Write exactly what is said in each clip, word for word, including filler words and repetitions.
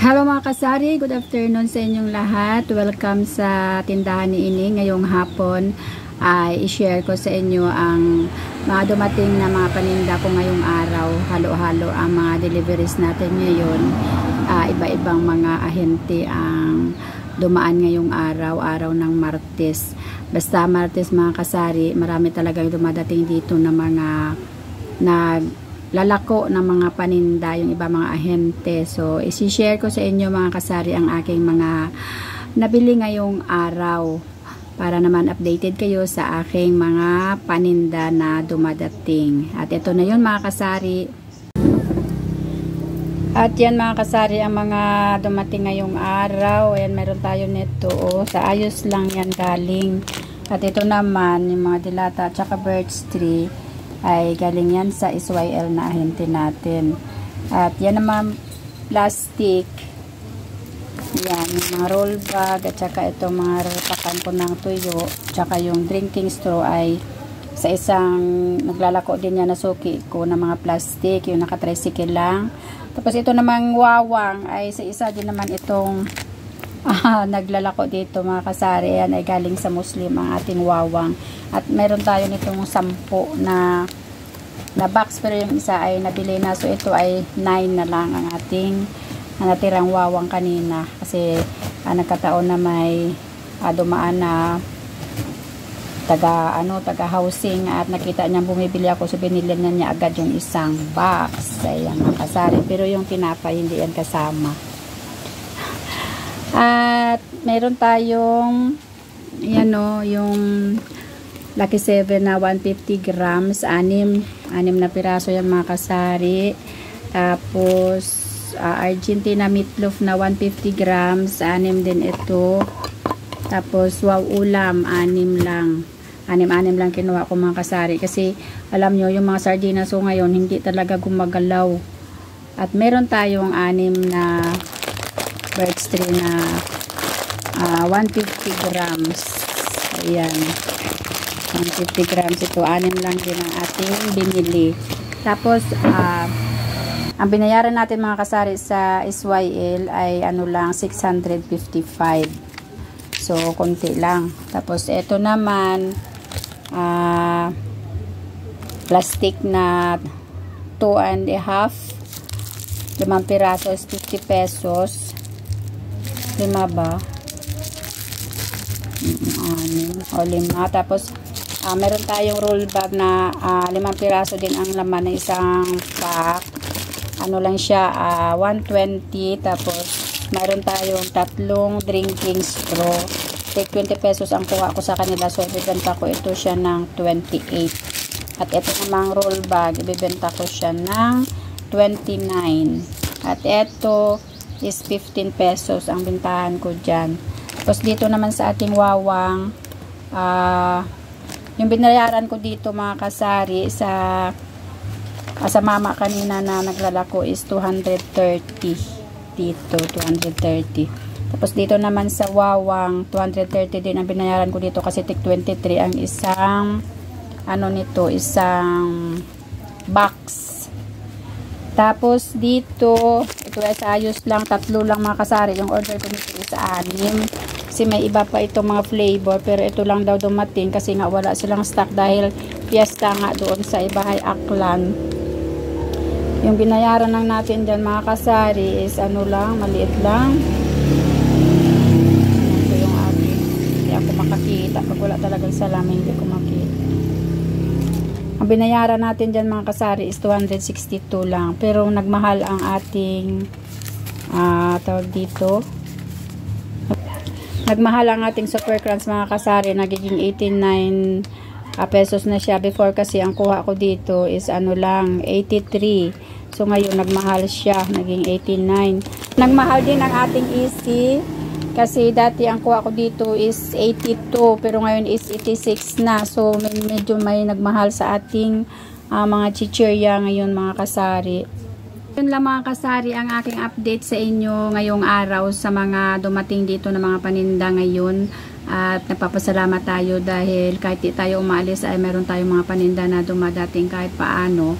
Hello mga kasari, good afternoon sa inyong lahat. Welcome sa tindahan ni Ining. Ngayong hapon ay i-share ko sa inyo ang mga dumating na mga paninda ko ngayong araw. Halo-halo ang mga deliveries natin ngayon. Uh, Iba-ibang mga ahente ang dumaan ngayong araw, araw ng Martes. Basta Martes mga kasari, marami talagang dumadating dito na mga nag lalako ng mga paninda, yung iba mga ahente. So, isi-share ko sa inyo mga kasari ang aking mga nabili ngayong araw para naman updated kayo sa aking mga paninda na dumadating. At ito na yun mga kasari. At yan mga kasari ang mga dumating ngayong araw. Ayan, meron tayo nito. Oh, sa ayos lang yan galing. At ito naman, yung mga dilata at saka birch tree ay galing yan sa S Y L na ahente natin. At yan naman plastic, yan yung mga roll bag at saka itong mga repakan ko ng tuyo, tsaka yung drinking straw ay sa isang naglalako din yan na suki ko na mga plastic, yung naka-tricycle lang. Tapos ito namang wawang ay sa isa din naman itong ah, naglalako dito mga kasari. Yan ay galing sa Muslim ang ating wawang. At meron tayo nitong sampu na na box, pero yung isa ay nabili na. So ito ay nine na lang ang ating na natirang wawang kanina. Kasi ah, nagkataon na may ah, dumaan na taga ano taga housing at nakita niya bumibili ako, so binili na niya agad yung isang box. Ayan mga kasari. Pero yung tinapay hindi yan kasama. At meron tayong yan o, yung Lucky seven na one hundred fifty grams, anim, anim na piraso yan mga kasari. Tapos uh, Argentina meatloaf na one hundred fifty grams, anim din ito. Tapos wow ulam, anim lang. Anim-anim lang kinuha ko mga kasari kasi alam nyo yung mga sardinas so ngayon hindi talaga gumagalaw. At meron tayong anim na birch tree na uh, one hundred fifty grams. Ayan, one hundred fifty grams ito. Anim lang din ang ating binili. Tapos uh, ang binayaran natin mga kasari sa S Y L ay ano lang, six hundred fifty-five. So konti lang. Tapos ito naman uh, plastic na two and a half, limang piraso is fifty pesos. Lima ba? Anim o lima. Tapos uh, meron tayong roll bag na uh, limang piraso din ang laman ng isang pack. Ano lang siya, uh, one twenty. Tapos meron tayong tatlong drinking straw. Take twenty pesos ang kuha ko sa kanila. So ibibenta ko ito siya ng twenty-eight. At ito namang roll bag, ibibenta ko siya ng twenty-nine. At ito is fifteen pesos ang bintahan ko dyan. Tapos dito naman sa ating wawang, uh, yung binayaran ko dito mga kasari sa uh, sa mama kanina na naglalako is two hundred thirty. Dito two hundred thirty. Tapos dito naman sa wawang two hundred thirty din ang binayaran ko dito kasi tig twenty-three ang isang ano nito, isang box. Tapos dito, ito ay sa ayos lang, tatlo lang mga kasari. Yung order ko nito is anim. Kasi may iba pa itong mga flavor, pero ito lang daw dumating kasi nga wala silang stock dahil fiesta nga doon sa Ibahay Aklan. Yung binayaran lang natin dyan mga kasari is ano lang, maliit lang. Ito yung ating, hindi ako makakita. Pag wala talagang salamin, hindi ko makita. Ang binayaran natin dyan mga kasari is two hundred sixty-two lang. Pero nagmahal ang ating uh, tawag dito. Nagmahal ang ating super crunch mga kasari. Nagiging eighty-nine uh, pesos na siya. Before kasi ang kuha ko dito is ano lang, eighty-three. So ngayon nagmahal siya. Naging eighty-nine. Nagmahal din ang ating easy. Kasi dati ang kuha ko dito is eighty-two, pero ngayon is eighty-six na. So medyo may nagmahal sa ating uh, mga chichirya ngayon mga kasari. Yun lang mga kasari ang aking update sa inyo ngayong araw sa mga dumating dito na mga paninda ngayon. At nagpapasalamat tayo dahil kahit di tayo umalis ay meron tayong mga paninda na dumadating kahit paano.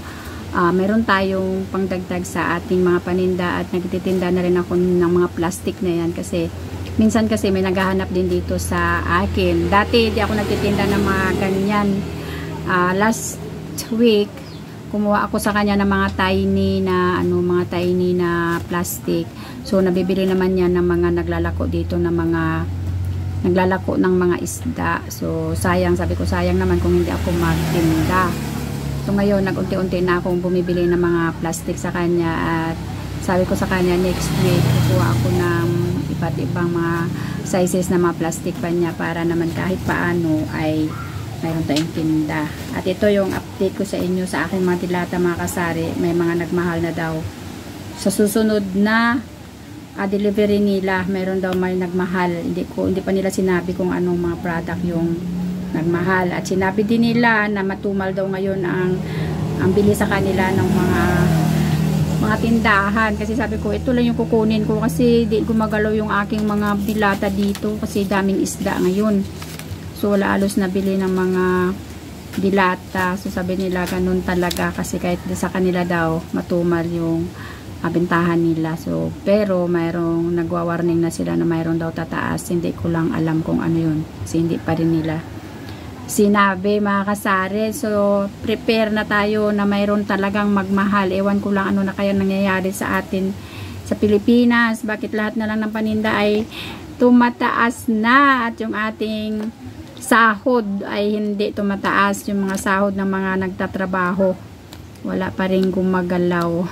uh, meron tayong pangdagdag sa ating mga paninda at nagtitinda na rin ako ng mga plastic na yan kasi minsan kasi may naghahanap din dito sa akin. Dati di ako nagtitinda ng mga ganyan. Uh, last week kumuha ako sa kanya ng mga tiny na ano mga tiny na plastic. So nabibili naman yan ng mga naglalako dito ng mga naglalako ng mga isda. So sayang, sabi ko sayang naman kung hindi ako magtinda. So ngayon nag-unti-unti na akong bumibili ng mga plastic sa kanya at sabi ko sa kanya next week kukuha ako ng iba't ibang mga sizes na mga plastic pa niya para naman kahit paano ay mayroon tayong tinda. At ito yung update ko sa inyo sa aking mga dilata mga kasari. May mga nagmahal na daw. Sa susunod na uh, delivery nila, mayroon daw may nagmahal. Hindi, ko, hindi pa nila sinabi kung anong mga product yung nagmahal. At sinabi din nila na matumal daw ngayon ang, ang bili sa kanila ng mga mga tindahan. Kasi sabi ko, ito lang yung kukunin ko kasi di gumagalaw yung aking mga dilata dito kasi daming isda ngayon. So wala alos nabili ng mga dilata. So sabi nila ganun talaga kasi kahit sa kanila daw matumal yung abentahan nila. So pero mayroong nagwa-warning na sila na mayroon daw tataas. Hindi ko lang alam kung ano yun. Kasi hindi pa rin nila sinabi mga kasari. So prepare na tayo na mayroon talagang magmahal. Ewan ko lang ano na kaya nangyayari sa atin sa Pilipinas. Bakit lahat na lang ng paninda ay tumataas na at yung ating sahod ay hindi tumataas. Yung mga sahod ng mga nagtatrabaho wala pa rin gumagalaw.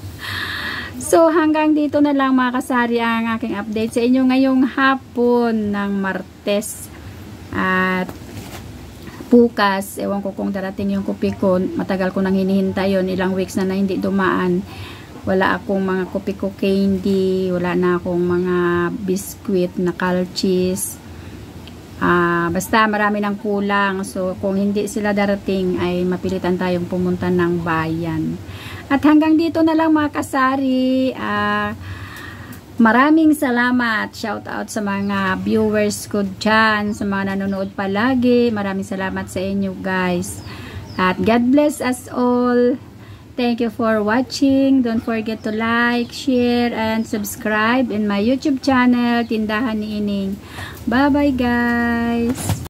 So hanggang dito na lang mga kasari ang aking update sa inyo ngayong hapon ng Martes. At bukas, ewan ko kung darating yung kupi ko, matagal ko nang hinihintay yun, ilang weeks na na hindi dumaan. Wala akong mga kupi ko candy, wala na akong mga biscuit na calchis. Uh, basta marami ng kulang. So kung hindi sila darating ay mapilitan tayong pumunta ng bayan. At hanggang dito na lang mga kasari. uh, maraming salamat, shout out sa mga viewers ko dyan, sa mga nanonood palagi. Maraming salamat sa inyo guys, at God bless us all. Thank you for watching. Don't forget to like, share, and subscribe in my YouTube channel, Tindahan ni Ining. Bye bye guys.